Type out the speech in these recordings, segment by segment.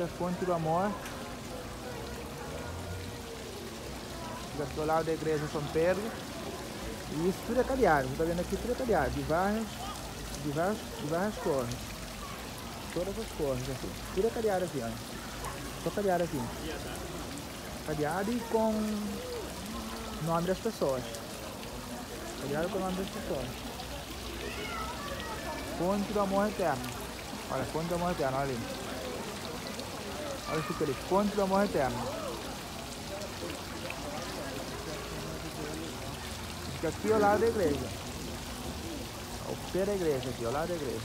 essa é a fonte do amor. Fica aqui ao lado da igreja São Pedro. E isso tudo é cadeado. Você está vendo aqui, tudo é cadeado. De várias cores. Todas as cores aqui. Tudo é cadeado aqui, olha. Só cadeado aqui. Cadeado e com o nome das pessoas. Cadeado com o nome das pessoas. Fonte do amor eterno. Olha, fonte do amor eterno, olha ali. Olha isso ali, fonte do amor eterno. Fica aqui ao lado da igreja. Ao pé da igreja, aqui, ao lado da igreja.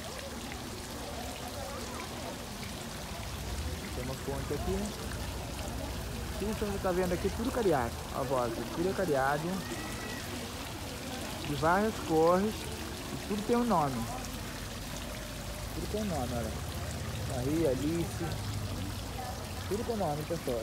Tem uma fonte aqui. Tudo que você está vendo aqui, tudo cadeado. A volta, tudo é cadeado. De várias cores. E tudo tem um nome. Tudo tem nome, olha. Maria, Alice. Tudo tem nome, pessoal.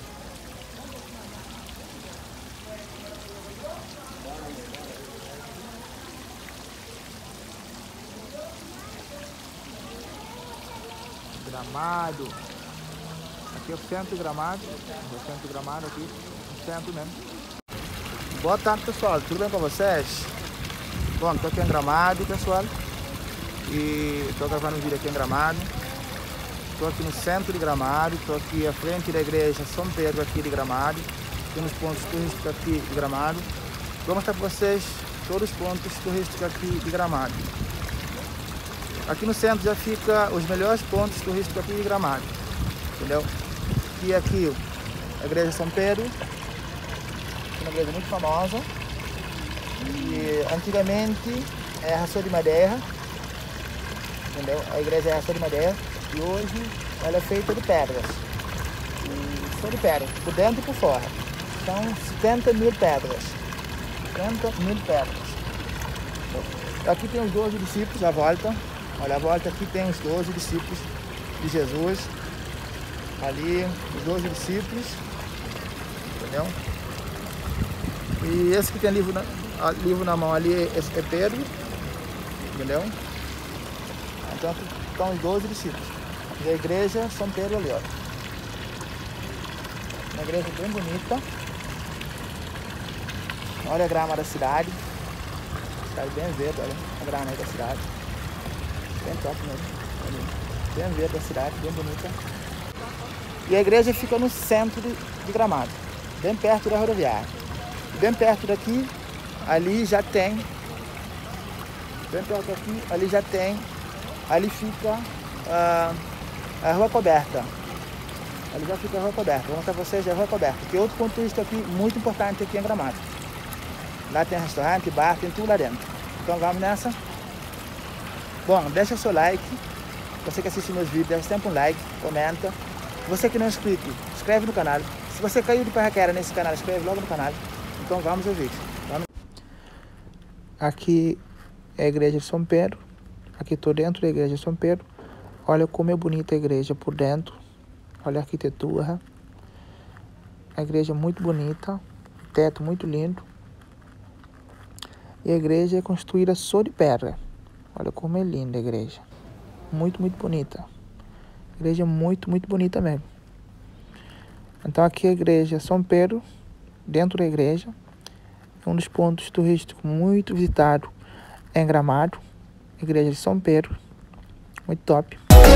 Gramado. Aqui é o centro de Gramado. É o centro de Gramado aqui. O centro mesmo. Boa tarde, pessoal. Tudo bem com vocês? Bom, estou aqui em Gramado, pessoal. E estou gravando um vídeo aqui em Gramado. Estou aqui no centro de Gramado. Estou aqui à frente da igreja São Pedro aqui de Gramado. Tem uns pontos turísticos aqui de Gramado. Vou mostrar para vocês todos os pontos turísticos aqui de Gramado. Aqui no centro já fica os melhores pontos turísticos aqui de Gramado. Entendeu? E aqui a igreja São Pedro. Uma igreja muito famosa. E antigamente é ração de madeira. Entendeu? A igreja é ração de madeira e hoje ela é feita de pedras. E só de pedras, por dentro e por fora. São 70 mil pedras. 70 mil pedras. Aqui tem os 12 discípulos à volta. Olha, à volta aqui tem os 12 discípulos de Jesus. Ali, os 12 discípulos. Entendeu? E esse que tem livro na mão ali, esse é Pedro. Entendeu? Então aqui estão os 12 discípulos. E a igreja São Pedro ali, ó. Uma igreja bem bonita. Olha a grama da cidade. Cidade bem verde, olha a grama aí da cidade. Bem top mesmo. Bem verde a cidade, bem bonita. E a igreja fica no centro de Gramado, bem perto da rodoviária. Bem perto daqui, ali já tem. Bem perto daqui, ali já tem. Ali fica a Rua Coberta. Ali já fica a Rua Coberta. Vou mostrar para vocês a Rua Coberta, que é outro ponto turístico aqui, muito importante aqui em Gramado. Lá tem restaurante, bar, tem tudo lá dentro. Então vamos nessa. Bom, deixa seu like. Você que assiste meus vídeos, deixa sempre um like, comenta. Você que não é inscrito, inscreve no canal. Se você caiu de paraquedas nesse canal, inscreve logo no canal. Então vamos ao vídeo. Vamos. Aqui é a igreja de São Pedro. Aqui estou dentro da igreja de São Pedro. Olha como é bonita a igreja por dentro. Olha a arquitetura. A igreja é muito bonita. Teto muito lindo. E a igreja é construída só de pedra. Olha como é linda a igreja. Muito, muito bonita. A igreja é muito, muito bonita mesmo. Então aqui a igreja São Pedro. Dentro da igreja. É um dos pontos turísticos muito visitado em Gramado. Igreja de São Pedro. Muito top.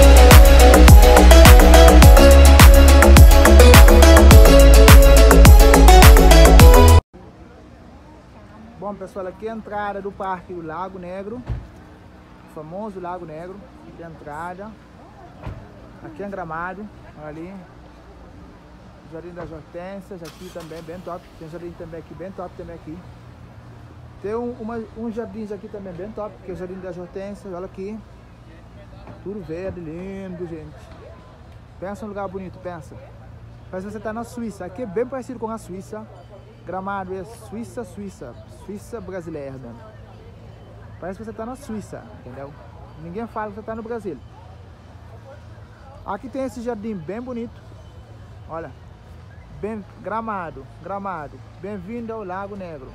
Bom, pessoal, aqui é a entrada do Parque do Lago Negro. O famoso Lago Negro. Aqui é a entrada. Aqui é em Gramado. Olha ali. Jardim das Hortênsias. Aqui também, bem top. Tem um jardim também aqui, bem top também aqui. Tem uns jardins aqui também bem top, que é o Jardim das Hortênsias, olha aqui. Tudo verde, lindo, gente. Pensa num lugar bonito, pensa. Parece que você está na Suíça. Aqui é bem parecido com a Suíça. Gramado é Suíça brasileira mesmo. Parece que você está na Suíça, entendeu? Ninguém fala que você está no Brasil. Aqui tem esse jardim bem bonito. Olha. Bem, Gramado. Bem-vindo ao Lago Negro.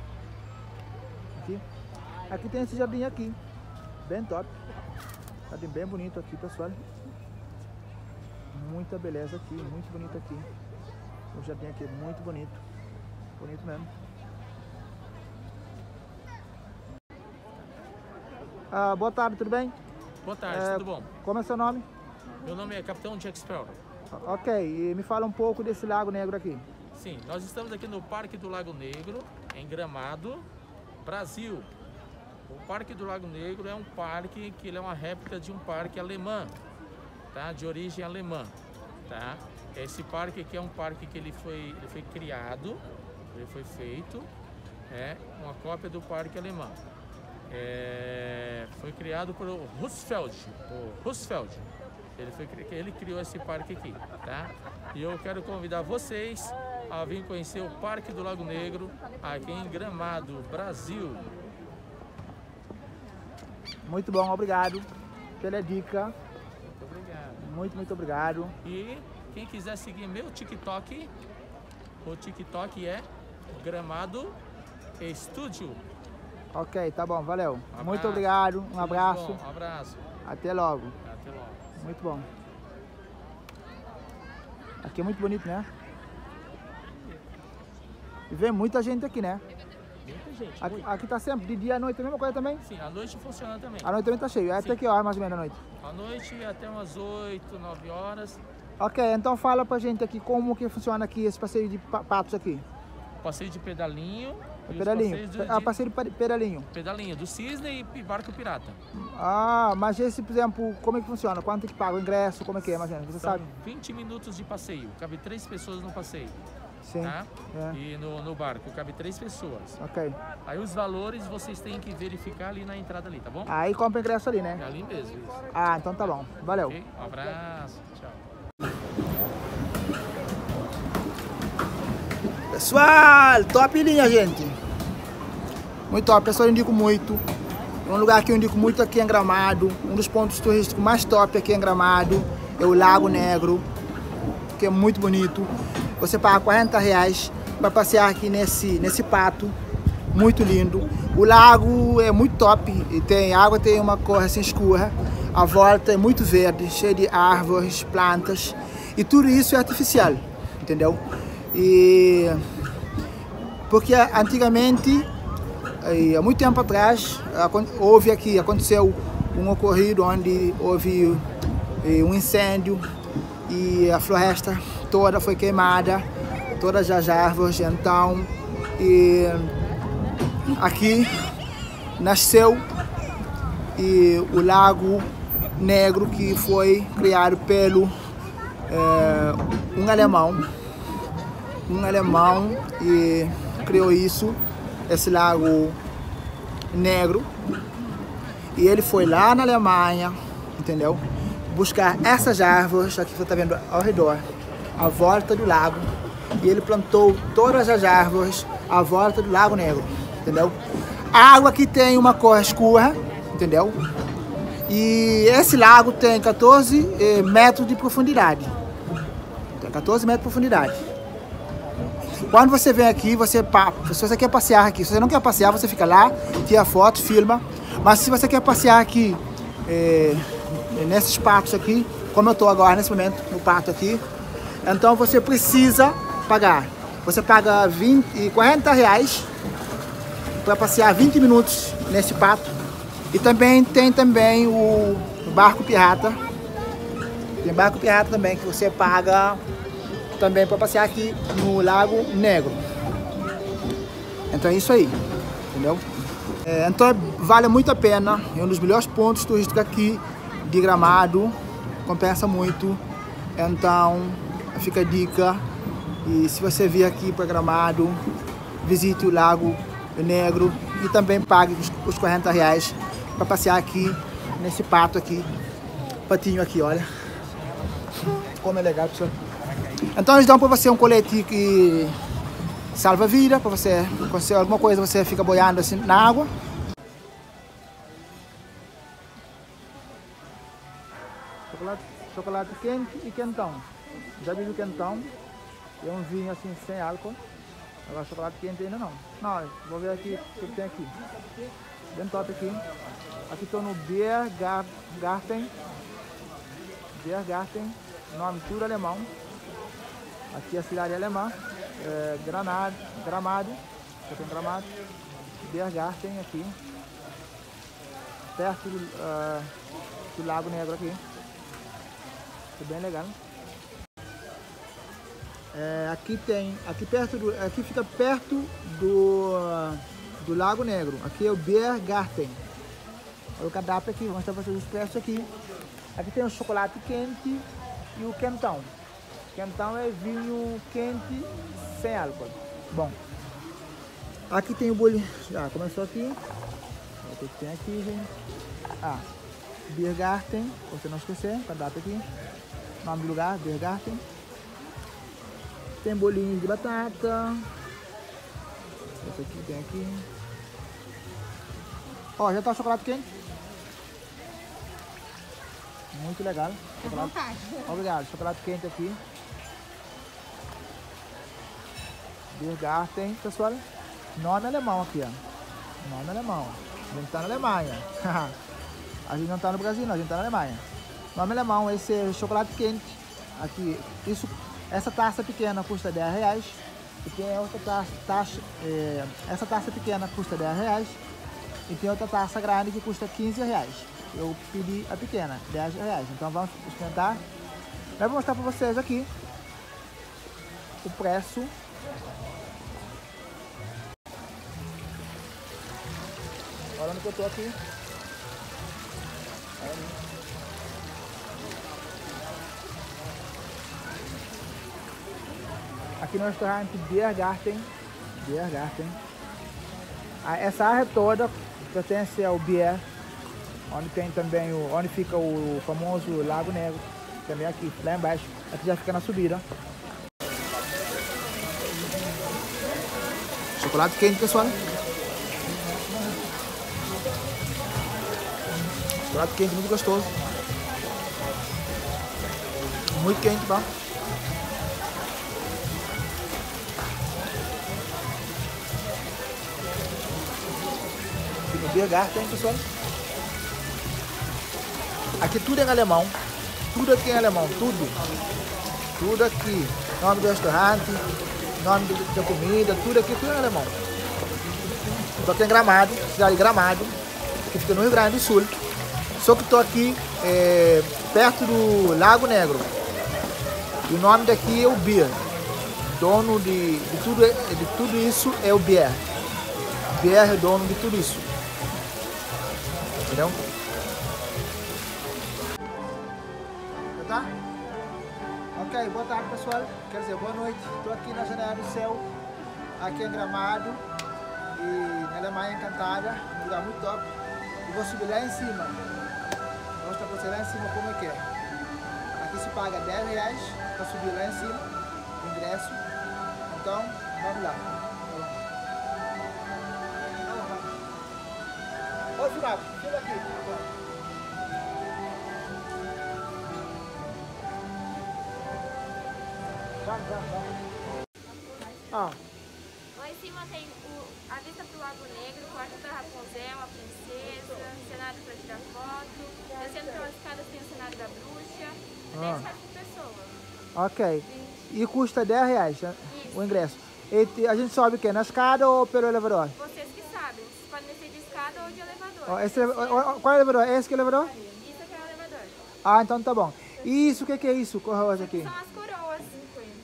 Aqui tem esse jardim aqui, bem top. Jardim bem bonito aqui, pessoal. muita beleza aqui, muito bonito aqui. O jardim aqui é muito bonito, bonito mesmo. Boa tarde, tudo bem? Boa tarde, tudo bom? Como é seu nome? Meu nome é Capitão Jack Sparrow. Ok, e me fala um pouco desse Lago Negro aqui. Sim, nós estamos aqui no Parque do Lago Negro, em Gramado, Brasil. O Parque do Lago Negro é um parque que ele é uma réplica de um parque alemão, tá? De origem alemã, tá? Esse parque aqui é um parque que ele foi criado, ele foi feito, uma cópia do parque alemão. Foi criado por Roosevelt. Ele criou esse parque aqui, tá? E eu quero convidar vocês a vir conhecer o Parque do Lago Negro aqui em Gramado, Brasil. Muito bom, obrigado pela dica. Muito obrigado. Muito obrigado. E quem quiser seguir meu TikTok, o TikTok é Gramado Estúdio. Ok, tá bom, valeu. Um muito obrigado, um abraço. Um abraço. Até logo. Até logo. Muito bom. Aqui é muito bonito, né? E vem muita gente aqui, né? Muita gente. Aqui tá sempre, de dia e à noite, a mesma coisa também? Sim, à noite funciona também. À noite também tá cheio. Até que hora mais ou menos à noite? À noite até umas 8, 9 horas. Ok, então fala pra gente aqui como que funciona aqui esse passeio de patos aqui. Passeio de pedalinho. Pedalinho. Passeio de pedalinho. Pedalinho, do Cisne e barco pirata. Mas esse, por exemplo, como é que funciona? Quanto é que paga o ingresso? Como é que é, mais ou menos? Você São sabe? 20 minutos de passeio. Cabe 3 pessoas no passeio. Sim. Tá? É. E no barco cabe 3 pessoas. Ok. Aí os valores vocês têm que verificar ali na entrada ali, tá bom? Aí compra o ingresso ali, né? É ali mesmo, isso. Então tá bom. Valeu. Okay? Um abraço. Tchau. Pessoal, top linha, gente. Muito top, pessoal, eu indico muito. É um lugar que eu indico muito aqui em Gramado. Um dos pontos turísticos mais top aqui em Gramado é o Lago Negro, que é muito bonito. Você paga R$40 para passear aqui nesse pato, muito lindo. O lago é muito top, e a água tem uma cor assim escura. A volta é muito verde, cheia de árvores, plantas, e tudo isso é artificial, entendeu? Porque antigamente, há muito tempo atrás, aconteceu um ocorrido onde houve um incêndio e a floresta toda foi queimada, todas as árvores. Então, aqui nasceu o Lago Negro, que foi criado pelo um alemão e criou esse Lago Negro, e ele foi lá na Alemanha, entendeu? Buscar essas árvores aqui que você está vendo ao redor, à volta do lago, e ele plantou todas as árvores à volta do Lago Negro, entendeu? A água aqui tem uma cor escura, entendeu? E esse lago tem 14 metros de profundidade. Tem 14 metros de profundidade. Quando você vem aqui, se você quer passear aqui, se você não quer passear, você fica lá, tira foto, filma. Mas se você quer passear aqui, nesses patos aqui, como eu estou agora nesse momento no pato aqui, então você precisa pagar. Você paga R$40 para passear 20 minutos nesse pato. E também tem o barco pirata. Tem barco pirata também que você paga também para passear aqui no Lago Negro. Então é isso aí, entendeu? Então vale muito a pena, é um dos melhores pontos turísticos aqui de Gramado, compensa muito. Então fica a dica, e se você vir aqui para Gramado, visite o Lago Negro e também pague os R$40 para passear aqui nesse pato aqui, patinho aqui, olha como é legal, pessoal. Então eles dão para você um colete que salva a vida, para você acontecer alguma coisa, você fica boiando assim na água. Chocolate quente e quentão. Já vi o quentão, é um vinho assim sem álcool. Agora chocolate quente ainda não. Não, vou ver aqui o que tem aqui. Bem top aqui. Aqui estou no Biergarten. nome tudo alemão. Aqui é a cidade alemã, Gramado, já tem Gramado, Bergarten aqui, perto do Lago Negro aqui, é bem legal. Aqui fica perto do Lago Negro, aqui é o Bergarten. Olha o cardápio aqui, vou mostrar para vocês os preços aqui. Aqui tem o chocolate quente e o quentão. Quentão é vinho quente sem álcool. Bom, aqui tem o bolinho. Já começou aqui. O que tem aqui, gente? Bergarten, você não esquecer, cardápio aqui. Nome do lugar, Bergarten. Tem bolinhos de batata. Esse aqui tem aqui. Ó, já tá o chocolate quente. Muito legal. Chocolate. Obrigado. Chocolate quente aqui. Bergarten, pessoal. Nome alemão aqui, ó. Nome alemão. A gente tá na Alemanha. A gente não tá no Brasil, não. A gente tá na Alemanha. Nome alemão. Esse é chocolate quente. Aqui. Essa taça pequena custa R$10. E tem outra taça. Essa taça pequena custa R$10. E tem outra taça grande que custa R$15. Eu pedi a pequena, R$10. Então vamos experimentar. Eu vou mostrar para vocês aqui o preço. Olha onde que eu tô aqui. Aqui no restaurante Bergarten. Essa área toda pertence ao Bier, onde tem também onde fica o famoso Lago Negro, também aqui, lá embaixo. Aqui já fica na subida. Chocolate quente, pessoal. Chocolate quente, muito gostoso. Muito quente, tá? Aqui no Bergarten, pessoal. Aqui tudo é em alemão. Tudo aqui é em alemão, tudo aqui. Nome do restaurante, nome da comida, tudo aqui, tudo em alemão. Estou aqui em Gramado, cidade de Gramado, que fica no Rio Grande do Sul. Só que estou aqui perto do Lago Negro. E o nome daqui é o Bier. Dono de tudo isso é o Bier. Bier é dono de tudo isso. Entendeu? Tá? Ok, boa tarde, pessoal. Quer dizer, boa noite. Estou aqui na Janela do Céu, aqui em Gramado, e na Alemanha Encantada, um lugar muito top. E vou subir lá em cima. Vou mostrar para você lá em cima como é que é. Aqui se paga R$10 para subir lá em cima, o ingresso. Então, vamos lá. Ô, Furaco, filma aqui. Vamos. Lá em cima tem a vista pro Lago Negro, o quarto da Rapunzel, a princesa, cenário para tirar foto. Descendo pelas escadas tem o cenário da bruxa. É 10 reais por pessoa. Ok. E custa R$10 o ingresso. E a gente sobe o quê? Na escada ou pelo elevador? Vocês que sabem. Vocês podem descer de escada ou de elevador. Qual é o elevador? Esse que é o elevador? Isso aqui é o elevador. Ah, então tá bom. E isso, o que é isso? Coroas aqui? São as coroas, 50.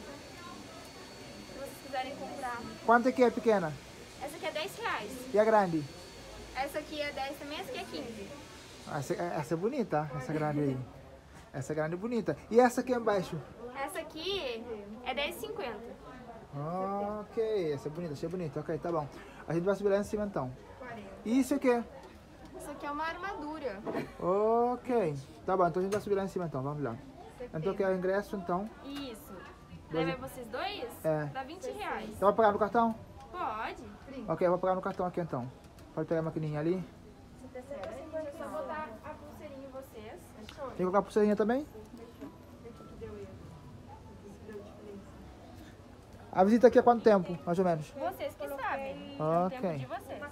Se vocês quiserem comprar. Quanto é que é pequena? Essa aqui é 10 reais. E a grande? Essa aqui é 10 também, essa aqui é 15. Essa é bonita, essa grande aí. Essa grande é bonita. E essa aqui embaixo? Essa aqui é 10,50. Ok, essa é bonita, achei bonita. Ok, tá bom. A gente vai subir lá em cima então. E isso aqui? Isso aqui é uma armadura. Ok, tá bom. Então a gente vai subir lá em cima então, vamos lá. Então quer o ingresso então? Isso. Leva vocês dois? É. Dá 20 reais. Então vai pagar no cartão? Pode. Ok, eu vou pagar no cartão aqui então. Pode pegar a maquininha ali. Deixa eu só botar a pulseirinha em vocês. Tem que colocar a pulseirinha também? A visita aqui é quanto tempo, mais ou menos? Vocês que sabem. Ok. O tempo de vocês.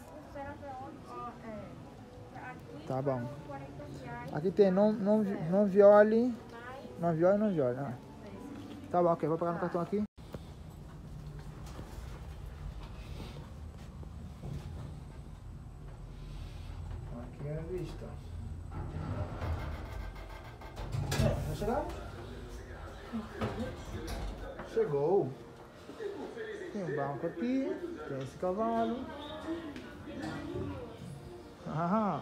Tá bom. Aqui tem não viole 9 horas, 9 horas, né? Tá bom, ok. Vou pagar no cartão aqui. Aqui é a vista. Já chegaram? Chegou. Tem um banco aqui. Tem esse cavalo. Aham.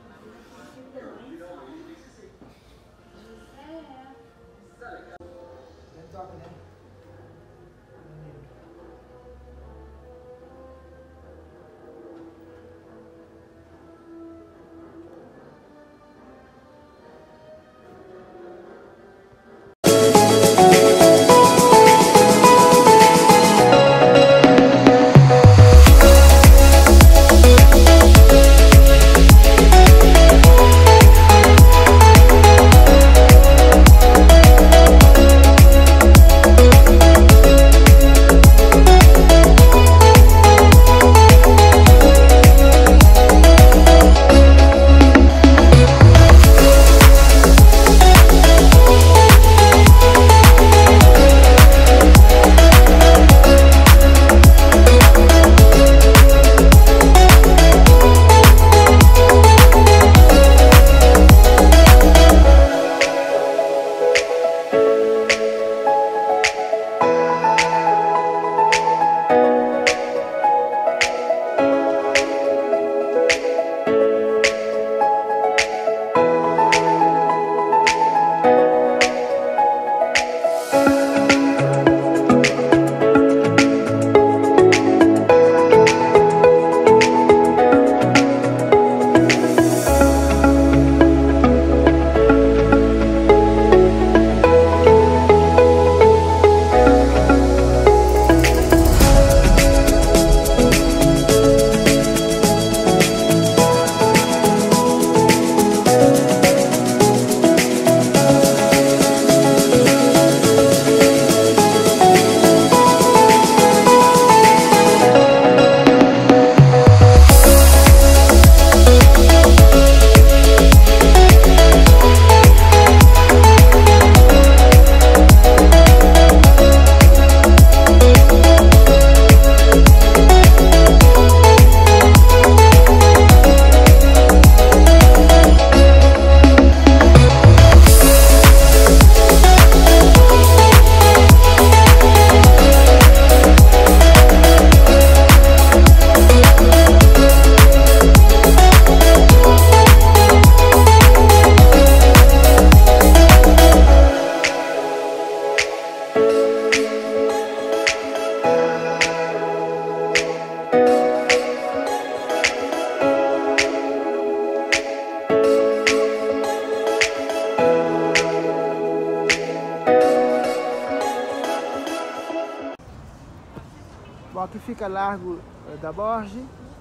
Bom, aqui fica Largo da Borges,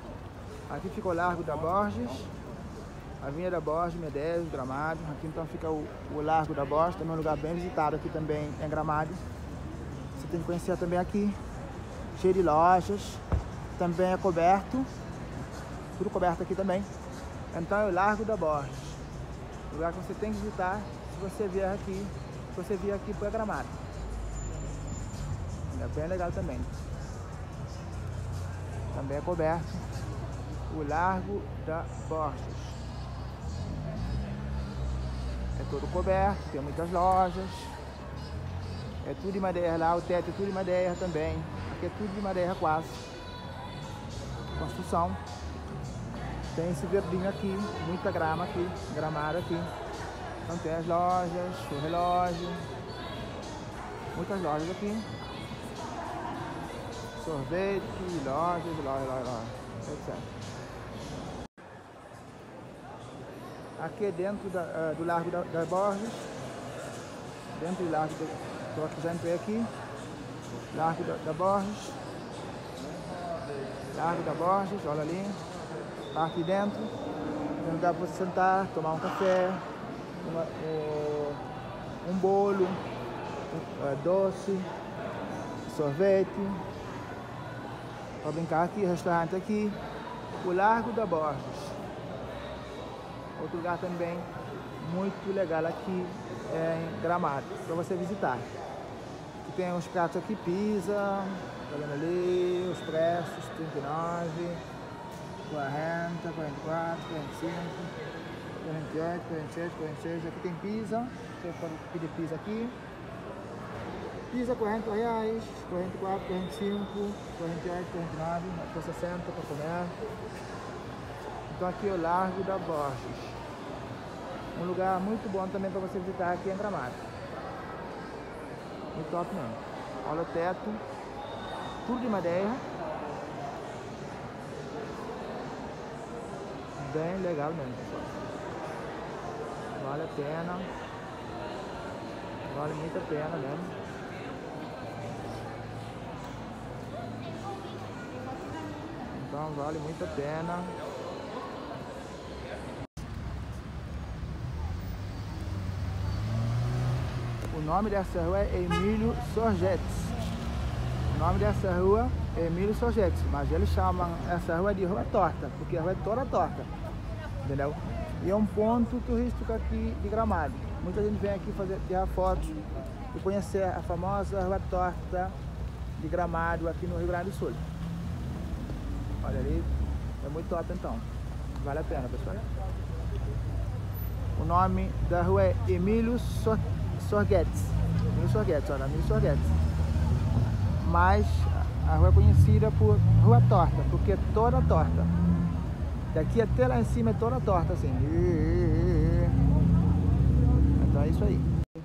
aqui fica o Largo da Borges, Avenida Borges, Medeiros, Gramado. Aqui então fica o Largo da Borges, também é um lugar bem visitado aqui também em Gramado. Você tem que conhecer também aqui, cheio de lojas, também é coberto, tudo coberto aqui também. Então é o Largo da Borges, lugar que você tem que visitar se você vier aqui para Gramado. É bem legal também. Também é coberto o Largo da Borges. É todo coberto, tem muitas lojas. É tudo de madeira lá, o teto é tudo de madeira também. Aqui é tudo de madeira quase. Construção. Tem esse verdinho aqui, muita grama aqui, gramado aqui. Então tem as lojas, o relógio. Muitas lojas aqui. Sorvete, lojas, etc. Aqui é dentro do Largo da Borges. Dentro do Largo, já entrei aqui. Largo da Borges. Largo da Borges, olha ali. Aqui dentro. Tem lugar para você sentar, tomar um café, um bolo, doce, sorvete. Para brincar aqui, restaurante aqui, o Largo da Borges. Outro lugar também muito legal aqui, em Gramado, para você visitar. Aqui tem uns pratos aqui, pizza, tá vendo ali, os preços, 39, 40, 44, 45, 48, 47, 46, aqui tem pizza, você pode pedir pizza aqui. Pizza R$40, 44, 45, 48, 49, até 60 para comer. Então aqui é o Largo da Borges. Um lugar muito bom também para você visitar aqui em Gramado. Muito top mesmo. Olha o teto, tudo de madeira. Bem legal mesmo, pessoal. Vale a pena. Vale muito a pena mesmo. Então vale muito a pena. O nome dessa rua é Emílio Sorgetes. O nome dessa rua é Emílio Sorgetes, mas eles chamam essa rua de Rua Torta, porque a rua é toda torta, entendeu? E é um ponto turístico aqui de Gramado. Muita gente vem aqui tirar fotos e conhecer a famosa Rua Torta de Gramado aqui no Rio Grande do Sul. Olha ali, é muito top então, vale a pena, pessoal. O nome da rua é Emílio Sorgetes. Emílio Sorgetes, olha, Emílio Sorgetes. Mas a rua é conhecida por Rua Torta, porque é toda torta. Daqui até lá em cima é toda torta, assim. Então é isso aí.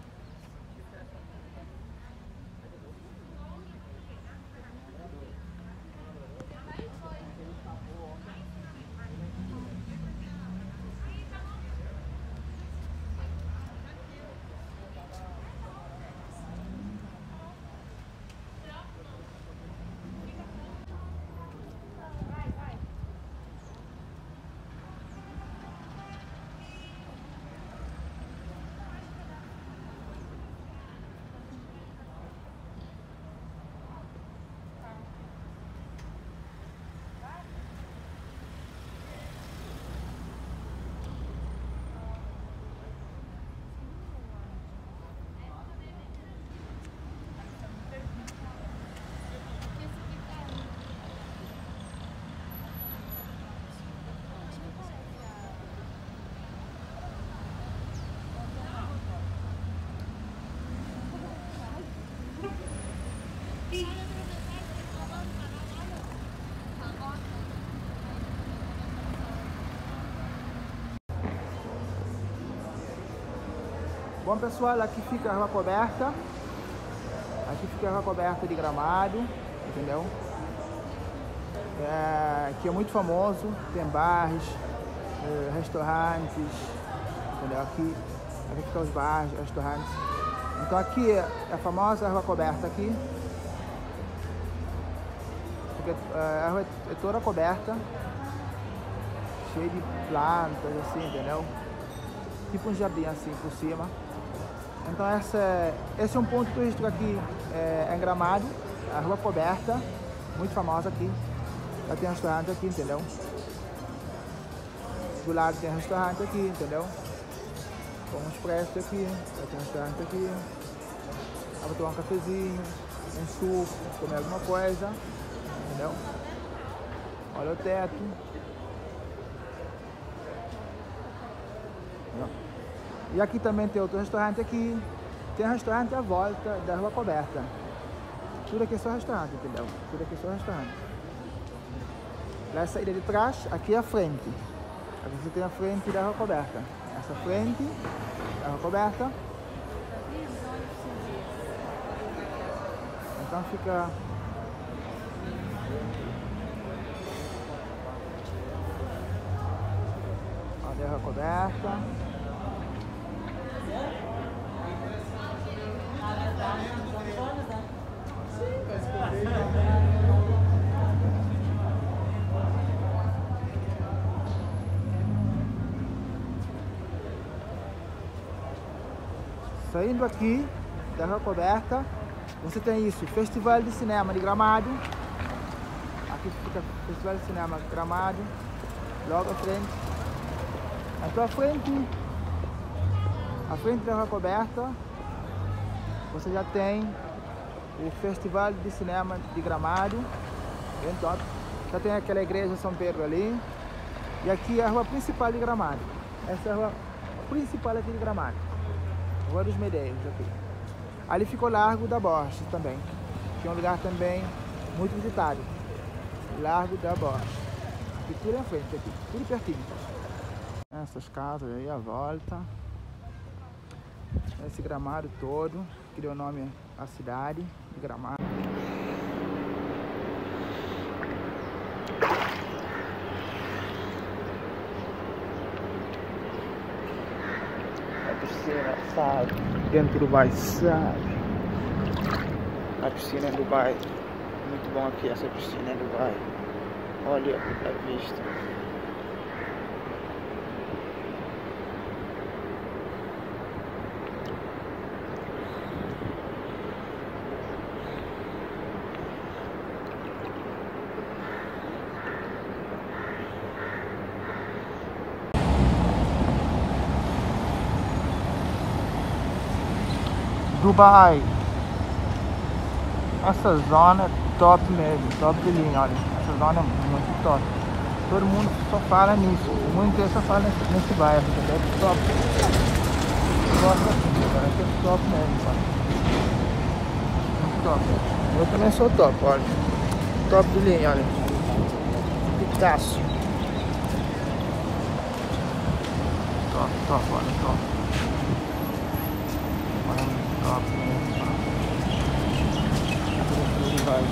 Bom, pessoal, aqui fica a Rua Coberta. Aqui fica a Rua Coberta de Gramado, entendeu? Aqui é muito famoso, tem bares, restaurantes, entendeu? Aqui ficam os bares, restaurantes. Então aqui é a famosa Rua Coberta aqui. Porque a rua é toda coberta, cheia de plantas, assim, entendeu? Tipo um jardim assim por cima. Então esse é um ponto turístico aqui em Gramado, a Rua Coberta, muito famosa aqui. Já tem restaurante aqui, entendeu? Do lado tem restaurante aqui, entendeu? Com uns preços aqui, já tem restaurante aqui. Dá pra tomar um cafezinho, um suco, comer alguma coisa, entendeu? Olha o teto. E aqui também tem outro restaurante aqui. Tem restaurante à volta da Rua Coberta. Tudo aqui é só restaurante, entendeu? Tudo aqui é só restaurante. Lá é a saída de trás, aqui é a frente. Aqui você tem a frente da Rua Coberta. Essa frente da Rua Coberta. Então fica... Olha a Rua Coberta. Saindo aqui da Rua Coberta, você tem isso, Festival de Cinema de Gramado. Aqui fica o Festival de Cinema de Gramado, logo à frente. À tua frente, À frente da Rua Coberta, você já tem o Festival de Cinema de Gramado, bem top. Já tem aquela igreja São Pedro ali. E aqui é a rua principal de Gramado. Essa é a rua principal aqui de Gramado. Rua dos Medeiros, aqui. Ali ficou o Largo da Borges também, que é um lugar também muito visitado. Largo da Borges. Aqui tudo em frente, aqui, tudo pertinho. Essas casas aí à volta. Esse Gramado todo, que deu nome à cidade de Gramado. A piscina, sabe? Dentro do bairro, sabe? A piscina do bairro. Muito bom aqui essa piscina do bairro. Olha a vista. Dubai. Essa zona é top mesmo, top de linha, olha. Essa zona é muito top. Todo mundo só fala nisso. O mundo inteiro só fala nesse bairro, entendeu? É top. Eu gosto aqui, cara. Aqui é top mesmo, sabe? Muito top. Eu também sou top, olha. Top de linha, olha. Picasso. Top, top, olha, top. Top mesmo, tá? Vai.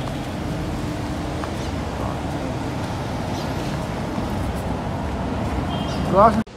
Top mesmo. Próximo.